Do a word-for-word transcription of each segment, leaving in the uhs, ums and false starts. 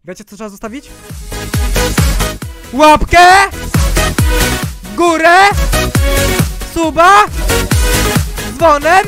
Wiecie, co trzeba zostawić? Łapkę! W górę! Suba! Z dzwonem!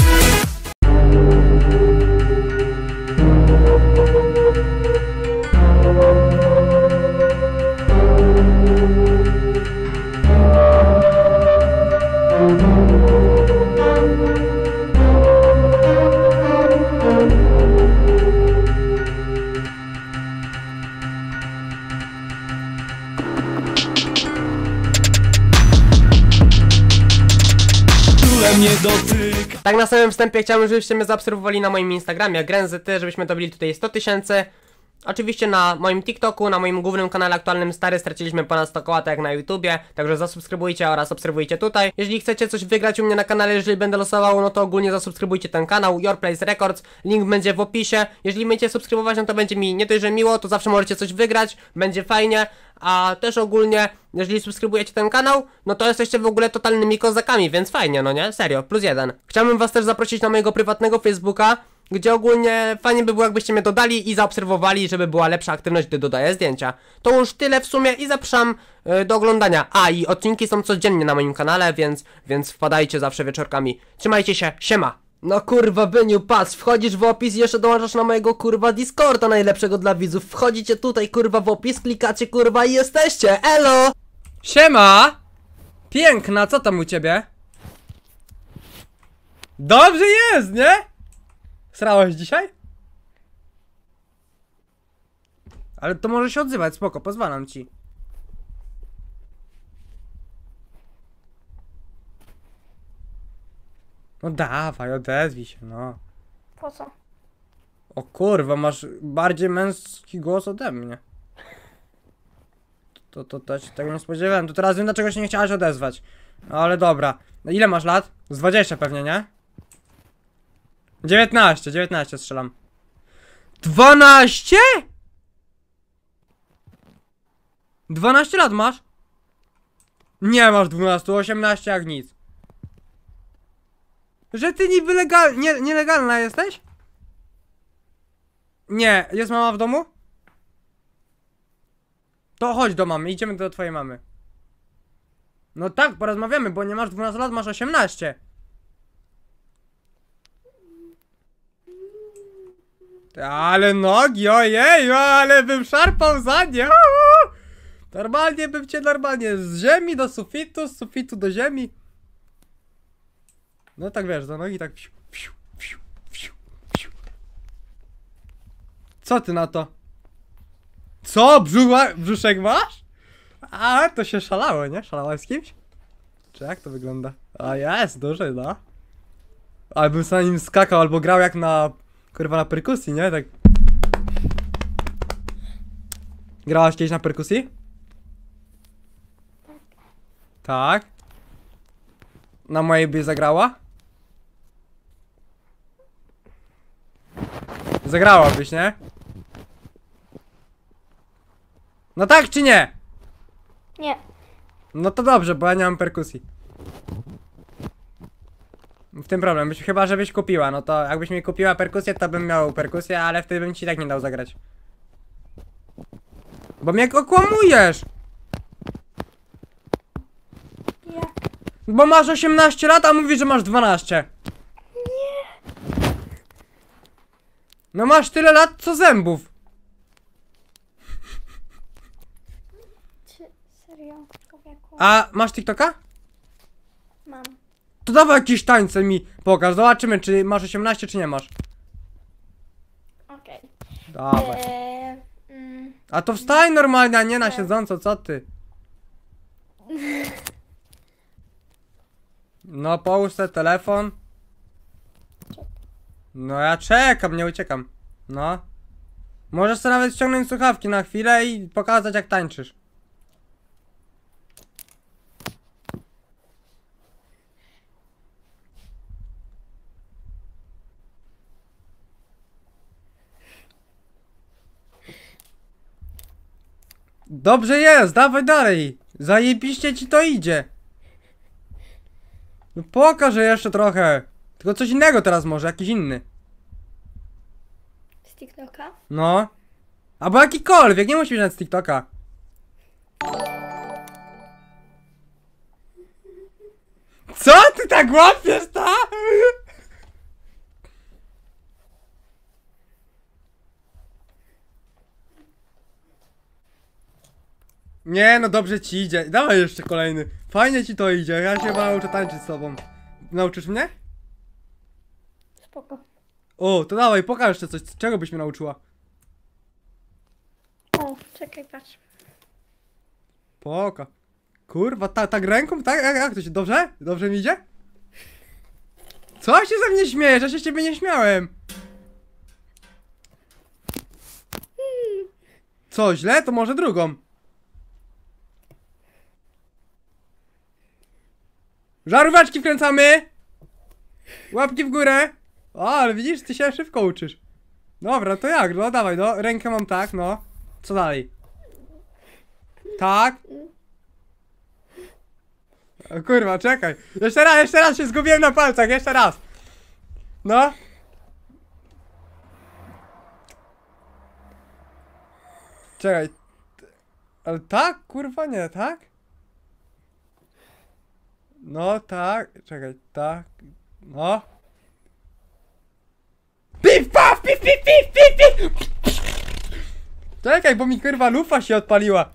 Nie dotyk. Tak na samym wstępie chciałbym, żebyście mnie zaobserwowali na moim Instagramie Grenzety, żebyśmy dobili tutaj sto tysięcy. Oczywiście na moim TikToku, na moim głównym kanale aktualnym Stary straciliśmy ponad sto koła, tak jak na YouTubie. Także zasubskrybujcie oraz obserwujcie tutaj. Jeżeli chcecie coś wygrać u mnie na kanale, jeżeli będę losował, no to ogólnie zasubskrybujcie ten kanał Your Place Records, link będzie w opisie. Jeżeli będziecie subskrybować, no to będzie mi nie dość, że miło, to zawsze możecie coś wygrać, będzie fajnie. A też ogólnie, jeżeli subskrybujecie ten kanał, no to jesteście w ogóle totalnymi kozakami, więc fajnie, no nie? Serio, plus jeden. Chciałbym was też zaprosić na mojego prywatnego Facebooka, gdzie ogólnie fajnie by było, jakbyście mnie dodali i zaobserwowali, żeby była lepsza aktywność, gdy dodaję zdjęcia. To już tyle w sumie i zapraszam yy, do oglądania. A i odcinki są codziennie na moim kanale, więc, więc wpadajcie zawsze wieczorkami. Trzymajcie się, siema! No kurwa, Byniu, patrz, wchodzisz w opis i jeszcze dołączasz na mojego kurwa Discorda najlepszego dla widzów. Wchodzicie tutaj kurwa w opis, klikacie kurwa i jesteście, elo! Siema! Piękna, co tam u ciebie? Dobrze jest, nie? Srałeś dzisiaj? Ale to może się odzywać, spoko, pozwalam ci. No dawaj, odezwij się, no. Po co? O kurwa, masz bardziej męski głos ode mnie. To, to, to się tego nie spodziewałem, to teraz wiem, dlaczego się nie chciałaś odezwać. No ale dobra. No ile masz lat? Z dwadzieścia pewnie, nie? dziewiętnaście, dziewiętnaście strzelam. dwanaście? dwanaście lat masz? Nie masz dwanaście, osiemnaście jak nic. Że ty niby legal... Nie, nielegalna jesteś? Nie, jest mama w domu? To chodź do mamy, idziemy do twojej mamy. No tak, porozmawiamy, bo nie masz dwunastu lat, masz osiemnaście. Ale nogi, ojej, ale bym szarpał za nie. Normalnie bym cię normalnie z ziemi do sufitu, z sufitu do ziemi. No tak wiesz, za nogi tak. Co ty na to? Co? Brzucha, brzuszek masz? A, to się szalało, nie? Szalałeś z kimś? Czy jak to wygląda? A jest, duży, no. Ale bym sobie na nim skakał albo grał jak na... Kurwa na perkusji, nie? Tak. Grałaś kiedyś na perkusji? Tak. Na mojej by zagrała? Zagrałabyś, nie? No tak czy nie? Nie. No to dobrze, bo ja nie mam perkusji. W tym problem, byś, chyba żebyś kupiła, no to jakbyś mi kupiła perkusję, to bym miał perkusję, ale wtedy bym ci tak nie dał zagrać. Bo mnie okłamujesz! Jak? Bo masz osiemnaście lat, a mówisz, że masz dwanaście. Nie. No masz tyle lat, co zębów. Czy serio? Człowieku? A masz TikToka? Mam. To dawaj jakieś tańce mi pokaż, zobaczymy, czy masz osiemnaście, czy nie masz. Okej. Dawaj. Eee, mm, A to wstań normalnie, a nie na siedząco, co ty? No połóż sobie telefon. No ja czekam, nie uciekam. No. Możesz sobie nawet ściągnąć słuchawki na chwilę i pokazać, jak tańczysz. Dobrze jest, dawaj dalej. Zajebiście ci to idzie. No pokaż jeszcze trochę. Tylko coś innego teraz może, jakiś inny. z TikToka? No. Albo jakikolwiek, nie musi być nawet z TikToka. Co ty tak łapiesz, ta? Nie, no dobrze ci idzie. Dawaj jeszcze kolejny. Fajnie ci to idzie. Ja się chyba nauczę tańczyć z tobą. Nauczysz mnie? Spoko. O, to dawaj, pokaż jeszcze coś. Czego byś mnie nauczyła? O, czekaj, patrz. Poka. Kurwa, ta, tak ręką? Tak? Jak, jak to się... Dobrze? Dobrze mi idzie? Co się ze mnie śmiejesz? Ja się z ciebie nie śmiałem. Co, źle? To może drugą. Żaróweczki wkręcamy! Łapki w górę! O, ale widzisz, ty się szybko uczysz. Dobra, to jak? No dawaj, no. Rękę mam tak, no. Co dalej? Tak. O kurwa, czekaj. Jeszcze raz, jeszcze raz się zgubiłem na palcach, jeszcze raz. No. Czekaj. Ale tak? Kurwa nie, tak? No tak, czekaj, tak. No. Pif, paf, pif, pif, pif, pif, pif. Czekaj, bo mi kurwa lufa się odpaliła.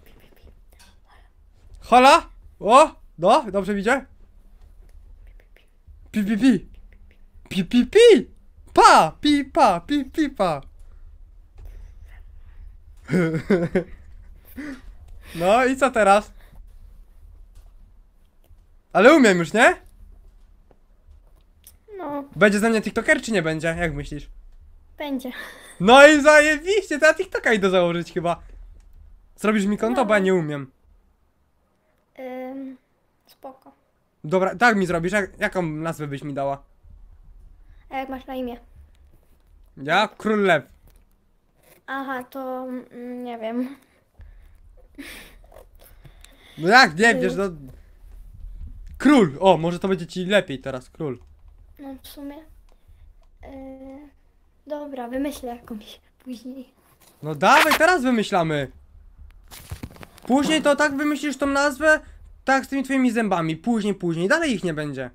Hola? O! No, dobrze widzę? Pi, pi, pi. Pi, pi, pi. Pa, pi, pa, pi, pi, pa. No i co teraz? Ale umiem już, nie? No, Będzie ze mnie TikToker czy nie będzie? Jak myślisz? będzie. No i zajebiście, to ja TikToka idę założyć chyba. Zrobisz mi konto, bo ja nie umiem. Ym, spoko. Dobra, tak mi zrobisz, jak, jaką nazwę byś mi dała? A jak masz na imię? Ja? Król Lew. Aha, to mm, nie wiem. No jak, nie wiesz, no... Król! O, może to będzie ci lepiej teraz, król. No w sumie. Yy, dobra, wymyślę jakąś później. No dawaj, teraz wymyślamy. Później to tak wymyślisz tą nazwę, tak z tymi twoimi zębami. Później, później, dalej ich nie będzie.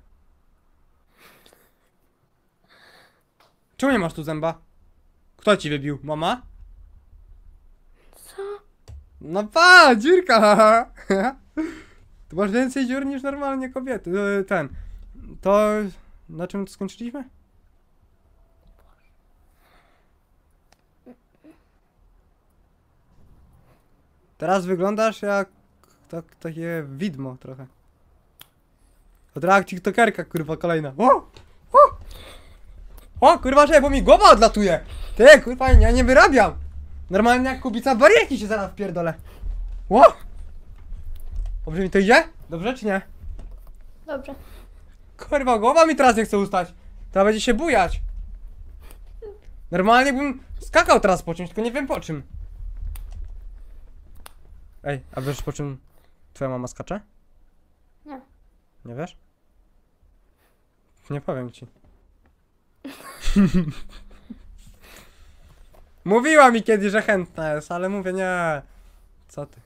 Czemu nie masz tu zęba? Kto ci wybił? Mama? Co? No pa, dziurka! Tu masz więcej dziur niż normalnie kobiety. E, Ten. To... Na czym to skończyliśmy? Teraz wyglądasz jak... Tak, takie widmo trochę. To trochę jak tiktokerka, kurwa, kolejna. O! O! O, kurwa, że bo mi głowa odlatuje! Ty, kurwa, ja nie wyrabiam! Normalnie jak kubica barierki się zaraz wpierdolę. O! Dobrze mi to idzie? Dobrze czy nie? Dobrze. Kurwa, głowa mi teraz nie chce ustać. Teraz będzie się bujać. Normalnie bym skakał teraz po czymś, tylko nie wiem po czym. Ej, a wiesz po czym twoja mama skacze? Nie. Nie wiesz? Nie powiem ci. Mówiła mi kiedyś, że chętna jest, ale mówię nie. Co ty?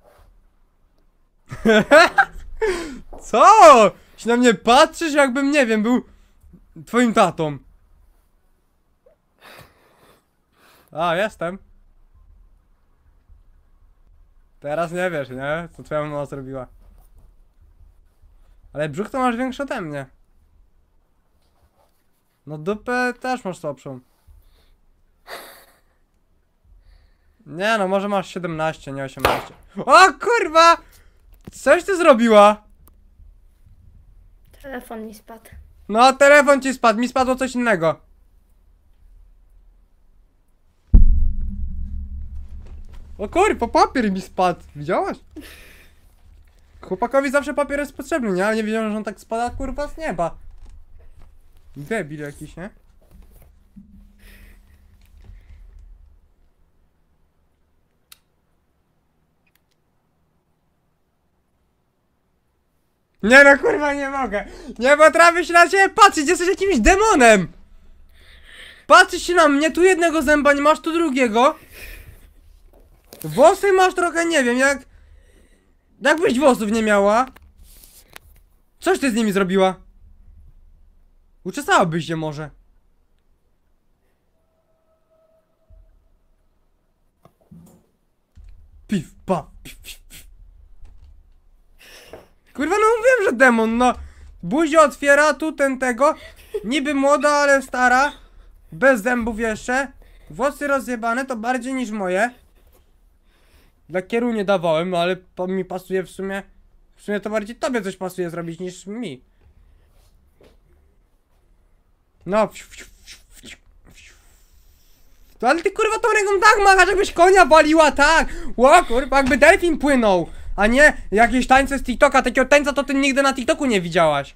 Co? Się na mnie patrzysz, jakbym, nie wiem, był twoim tatą. A, jestem. Teraz nie wiesz, nie? Co twoja mama zrobiła. Ale brzuch to masz większy ode mnie. No dupę też masz słabszą. Nie no, może masz siedemnaście, nie osiemnaście. O kurwa! Coś ty zrobiła? Telefon mi spadł. No, telefon ci spadł, mi spadło coś innego. O kurwa, papier mi spadł, widziałaś? Chłopakowi zawsze papier jest potrzebny, nie? Ale nie wiedziałem, że on tak spada, kurwa, z nieba. Debil jakiś, nie? Nie no, kurwa, nie mogę. Nie potrafię się na ciebie patrzeć, jesteś jakimś demonem. Patrzysz się na mnie, tu jednego zęba nie masz, tu drugiego. Włosy masz trochę, nie wiem, jak... Jakbyś włosów nie miała. Coś ty z nimi zrobiła? Uczesałabyś się może. Pif, pa, pif, pif, pif. Kurwa, no mówiłem, że demon, no. Buzię otwiera, tu ten tego. Niby młoda, ale stara. Bez zębów jeszcze. Włosy rozjebane, to bardziej niż moje. Dla kieru nie dawałem, no ale to mi pasuje w sumie. W sumie to bardziej tobie coś pasuje zrobić niż mi. No. To, ale ty kurwa tą ręką tak machasz, jakbyś konia waliła, tak! Ło kurwa, jakby delfin płynął! A nie jakieś tańce z TikToka, takiego tańca to ty nigdy na TikToku nie widziałaś.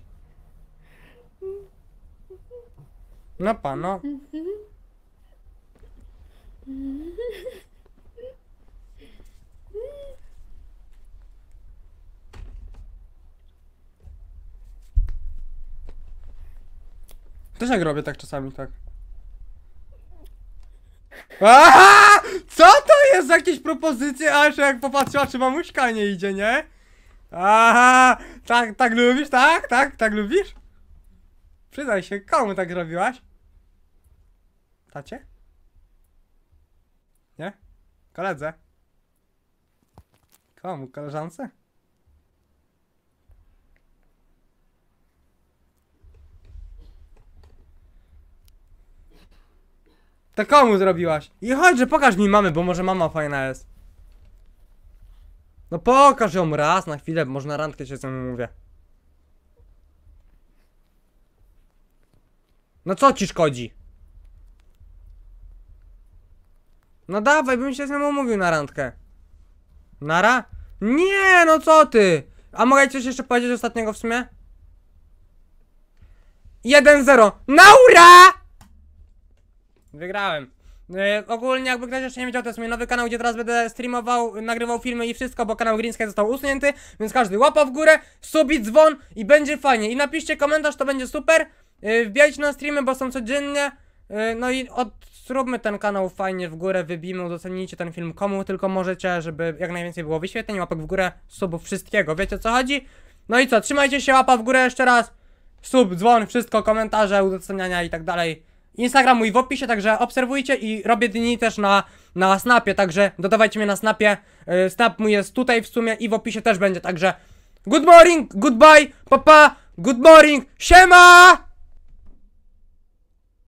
No pan, no. Też jak robię tak czasami, tak. Aha! Co to jest za jakieś propozycje? Aż jak popatrzyła, czy mamuśka nie idzie, nie? Aha! Tak, tak lubisz, tak? Tak, tak lubisz? Przyznaj się, komu tak robiłaś? Tacie? Nie? Koledze? Komu? Koleżance? To komu zrobiłaś? I chodź, że pokaż mi mamę, bo może mama fajna jest. No pokaż ją raz na chwilę, może na randkę się z nią mówię. No co ci szkodzi? No dawaj, bym się z nią umówił na randkę. Nara? Nie, no co ty? A mogę ci coś jeszcze powiedzieć ostatniego w sumie? jeden zero. Naura! Wygrałem. Yy, ogólnie jakby ktoś jeszcze nie wiedział, to jest mój nowy kanał, gdzie teraz będę streamował, nagrywał filmy i wszystko, bo kanał Green Sky został usunięty, więc każdy łapa w górę, subi, dzwon i będzie fajnie. I napiszcie komentarz, to będzie super. Yy, wbijajcie na streamy, bo są codziennie. Yy, no i od, zróbmy ten kanał fajnie w górę, wybijmy, udostępnijcie ten film komu tylko możecie, żeby jak najwięcej było wyświetleń, łapek w górę, subów, wszystkiego, wiecie o co chodzi? No i co, trzymajcie się, łapa w górę jeszcze raz. Sub, dzwon, wszystko, komentarze, udostępniania i tak dalej. Instagram mój w opisie, także obserwujcie i robię dni też na, na Snapie, także dodawajcie mnie na Snapie. Yy, Snap mój jest tutaj w sumie i w opisie też będzie, także good morning, goodbye, papa, good morning, siema!